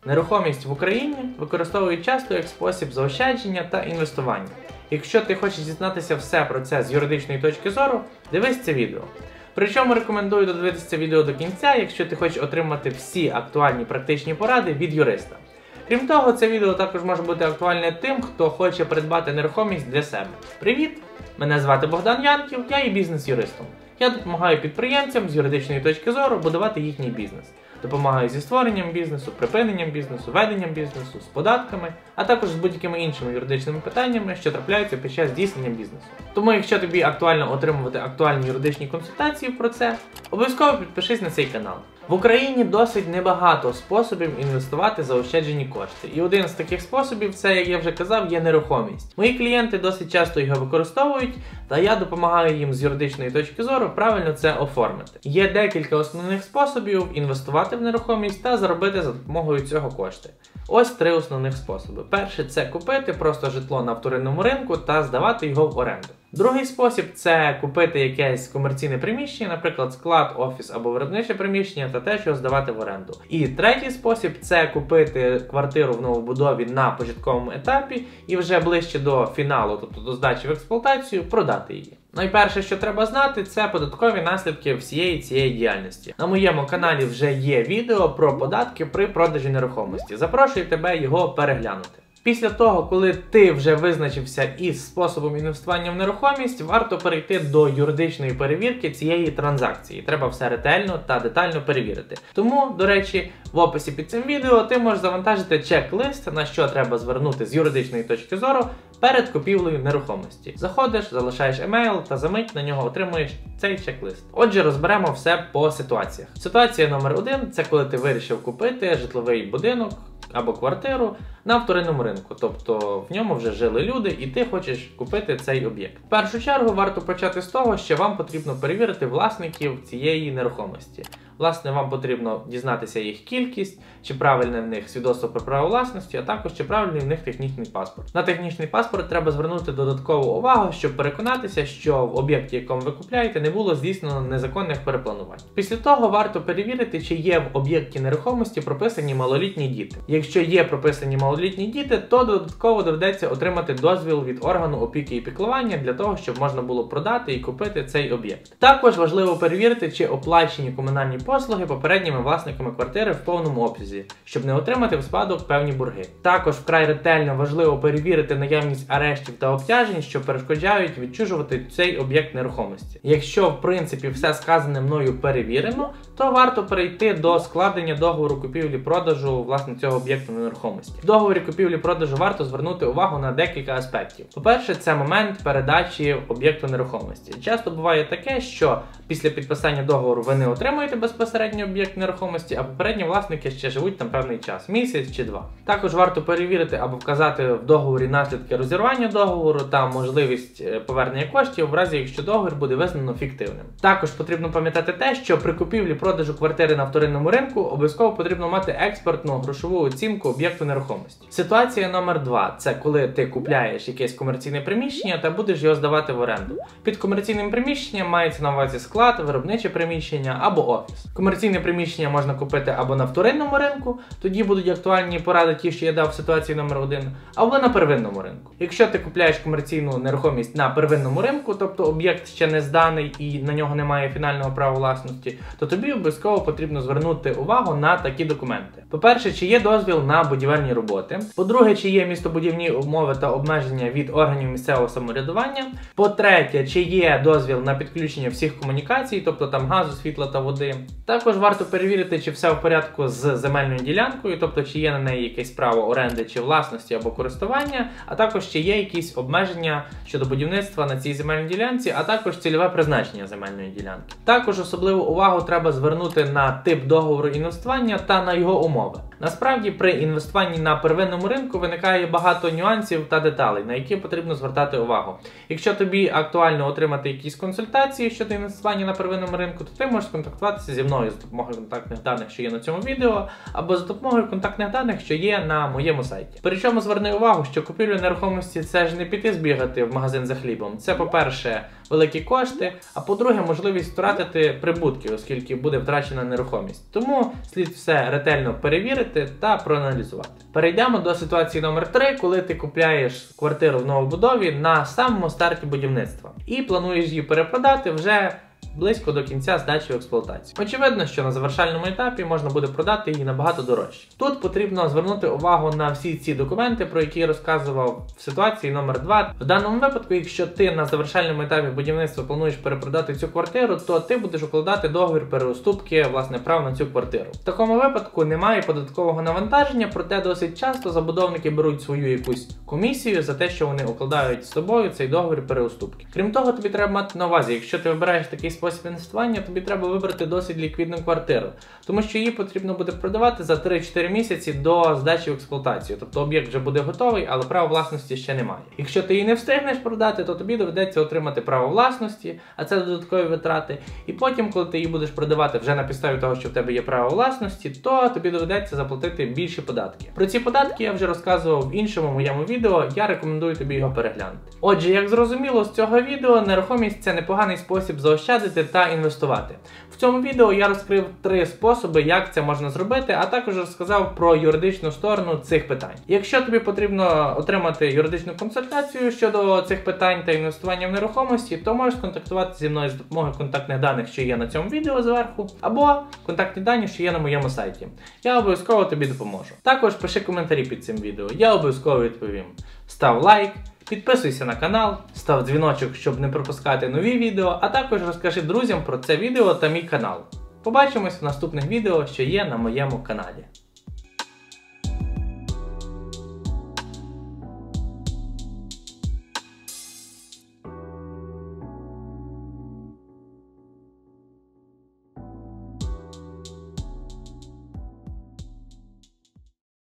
Нерухомість в Україні використовують часто як спосіб заощадження та інвестування. Якщо ти хочеш дізнатися все про це з юридичної точки зору, дивись це відео. Причому рекомендую додивитися це відео до кінця, якщо ти хочеш отримати всі актуальні практичні поради від юриста. Крім того, це відео також може бути актуальне тим, хто хоче придбати нерухомість для себе. Привіт! Мене звати Богдан Янків, я є бізнес-юристом. Я допомагаю підприємцям з юридичної точки зору будувати їхній бізнес. Допомагаю зі створенням бізнесу, припиненням бізнесу, веденням бізнесу, з податками, а також з будь-якими іншими юридичними питаннями, що трапляються під час здійснення бізнесу. Тому, якщо тобі актуально отримувати актуальні юридичні консультації про це, обов'язково підпишись на цей канал. В Україні досить небагато способів інвестувати заощаджені кошти. І один з таких способів, це, як я вже казав, є нерухомість. Мої клієнти досить часто його використовують, та я допомагаю їм з юридичної точки зору правильно це оформити. Є декілька основних способів інвестувати в нерухомість та заробити за допомогою цього кошти. Ось три основних способи. Перший – це купити просто житло на вторинному ринку та здавати його в оренду. Другий спосіб – це купити якесь комерційне приміщення, наприклад, склад, офіс або виробниче приміщення, та теж його здавати в оренду. І третій спосіб – це купити квартиру в новобудові на початковому етапі і вже ближче до фіналу, тобто до здачі в експлуатацію, продати її. Найперше, що треба знати, це податкові наслідки всієї цієї діяльності. На моєму каналі вже є відео про податки при продажі нерухомості. Запрошую тебе його переглянути. Після того, коли ти вже визначився із способом інвестування в нерухомість, варто перейти до юридичної перевірки цієї транзакції. Треба все ретельно та детально перевірити. Тому, до речі, в описі під цим відео ти можеш завантажити чек-лист, на що треба звернути з юридичної точки зору перед купівлею нерухомості. Заходиш, залишаєш емейл та за мить на нього отримуєш цей чек-лист. Отже, розберемо все по ситуаціях. Ситуація номер 1 – це коли ти вирішив купити житловий будинок або квартиру на вторинному ринку, тобто в ньому вже жили люди і ти хочеш купити цей об'єкт. В першу чергу варто почати з того, що вам потрібно перевірити власників цієї нерухомості. Власне, вам потрібно дізнатися їх кількість, чи правильне в них свідоцтво про право власності, а також чи правильний в них технічний паспорт. На технічний паспорт треба звернути додаткову увагу, щоб переконатися, що в об'єкті, якому ви купляєте, не було здійснено незаконних перепланувань. Після того варто перевірити, чи є в об'єкті нерухомості прописані малолітні діти. Якщо є прописані малолітні діти, то додатково доведеться отримати дозвіл від органу опіки і піклування для того, щоб можна було продати і купити цей об'єкт. Також важливо перевірити, чи оплачені комунальні послуги попередніми власниками квартири в повному обсязі, щоб не отримати в спадок певні борги. Також вкрай ретельно важливо перевірити наявність арештів та обтяжень, що перешкоджають відчужувати цей об'єкт нерухомості. Якщо, в принципі, все сказане мною перевірено, то варто перейти до складення договору купівлі-продажу власне цього об'єкту нерухомості. В договорі купівлі-продажу варто звернути увагу на декілька аспектів. По-перше, це момент передачі об'єкту нерухомості. Часто буває таке, що після підписання договору ви не отримуєте безпосередньо об'єкт нерухомості, а попередні власники ще живуть там певний час, місяць чи два. Також варто перевірити або вказати в договорі наслідки розірвання договору та можливість повернення коштів в разі, якщо договір буде визнано фіктивним. Також потрібно пам'ятати те, що при купівлі-продажу квартири на вторинному ринку обов'язково потрібно мати експертну грошову оцінку об'єкту нерухомості. Ситуація номер 2 – це коли ти купляєш якесь комерційне приміщення та будеш його здавати в оренду. Під комерційним приміщенням мається на увазі склад, виробниче приміщення або офіс. Комерційне приміщення можна купити або на вторинному ринку, тоді будуть актуальні поради ті, що я дав в ситуації номер 1, або на первинному ринку. Якщо ти купляєш комерційну нерухомість на первинному ринку, тобто об'єкт ще не зданий і на нього немає фінального права власності, то тобі обов'язково потрібно звернути увагу на такі документи. По-перше, чи є дозвіл на будівельні роботи. По-друге, чи є містобудівні умови та обмеження від органів місцевого самоврядування. По-третє, чи є дозвіл на підключення всіх комунікацій, тобто там газу, світла та води. Також варто перевірити, чи все в порядку з земельною ділянкою, тобто чи є на неї якесь право оренди чи власності або користування, а також чи є якісь обмеження щодо будівництва на цій земельній ділянці, а також цільове призначення земельної ділянки. Також особливу увагу треба звернути на тип договору інвестування та на його умови. Насправді, при інвестуванні на первинному ринку виникає багато нюансів та деталей, на які потрібно звертати увагу. Якщо тобі актуально отримати якісь консультації щодо інвестування на первинному ринку, то ти можеш контактуватися зі мною за допомогою контактних даних, що є на цьому відео, або за допомогою контактних даних, що є на моєму сайті. Причому зверни увагу, що купівля нерухомості – це ж не піти збігати в магазин за хлібом. Це, по-перше, великі кошти, а по-друге, можливість втратити прибутки, оскільки буде втрачена нерухомість. Тому слід все ретельно перевірити перевірити та проаналізувати. Перейдемо до ситуації номер 3, коли ти купляєш квартиру в новобудові на самому старті будівництва і плануєш її перепродати вже близько до кінця здачі в експлуатацію. Очевидно, що на завершальному етапі можна буде продати її набагато дорожче. Тут потрібно звернути увагу на всі ці документи, про які я розказував в ситуації номер 2. В даному випадку, якщо ти на завершальному етапі будівництва плануєш перепродати цю квартиру, то ти будеш укладати договір переуступки, власне, прав на цю квартиру. В такому випадку немає податкового навантаження, проте досить часто забудовники беруть свою якусь комісію за те, що вони укладають з тобою цей договір переуступки. Крім того, тобі треба мати на увазі, якщо ти вибираєш такий спосіб інвестування, тобі треба вибрати досить ліквідну квартиру, тому що її потрібно буде продавати за 3-4 місяці до здачі в експлуатацію. Тобто об'єкт вже буде готовий, але права власності ще немає. Якщо ти її не встигнеш продати, то тобі доведеться отримати право власності, а це додаткові витрати. І потім, коли ти її будеш продавати вже на підставі того, що в тебе є право власності, то тобі доведеться заплатити більші податки. Про ці податки я вже розказував в іншому моєму відео, я рекомендую тобі його переглянути. Отже, як зрозуміло з цього відео, нерухомість – це непоганий спосіб заощадити та інвестувати. В цьому відео я розкрив 3 способи, як це можна зробити, а також розказав про юридичну сторону цих питань. Якщо тобі потрібно отримати юридичну консультацію щодо цих питань та інвестування в нерухомості, то можеш контактувати зі мною з допомогою контактних даних, що є на цьому відео зверху, або контактні дані, що є на моєму сайті. Я обов'язково тобі допоможу. Також пиши коментарі під цим відео, я обов'язково відповім. Став лайк, підписуйся на канал, став дзвіночок, щоб не пропускати нові відео, а також розкажи друзям про це відео та мій канал. Побачимось в наступних відео, що є на моєму каналі.